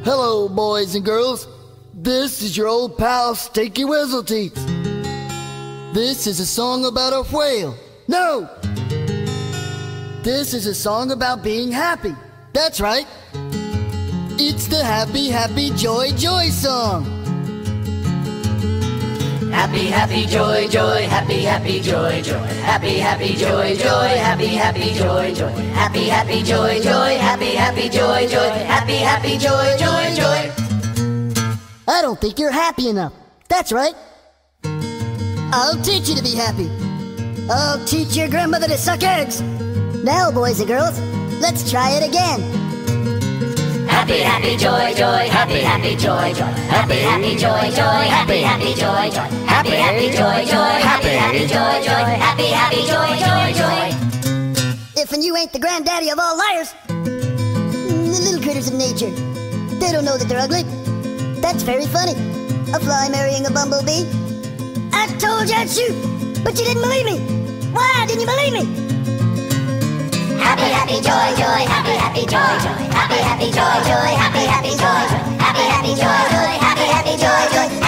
Hello, boys and girls. This is your old pal Stinky Whistleteeth. This is a song about a whale. No! This is a song about being happy. That's right. It's the Happy, Happy, Joy, Joy song. Happy, happy, joy, joy, happy, happy, joy, joy, happy, happy, joy, joy, happy, happy, joy, joy, happy, happy, joy, joy, happy, happy, joy, joy, happy, happy, joy, joy, joy. I don't think you're happy enough. That's right. I'll teach you to be happy. I'll teach your grandmother to suck eggs. Now, boys and girls, let's try it again. Happy, happy, joy, joy, happy, happy, joy, joy, happy, happy, joy, joy, happy, happy, joy, joy, happy, happy, joy, joy, happy, happy, joy, joy, happy, happy, joy, joy, joy. If and you ain't the granddaddy of all liars, the little critters of nature, they don't know that they're ugly. That's very funny. A fly marrying a bumblebee. I told you I'd shoot, but you didn't believe me. Why didn't you believe me? Happy, happy, joy, joy, happy, happy, joy, joy, happy, happy, joy, joy, happy, happy, joy, joy, happy, happy, joy, joy, happy, happy, joy, joy.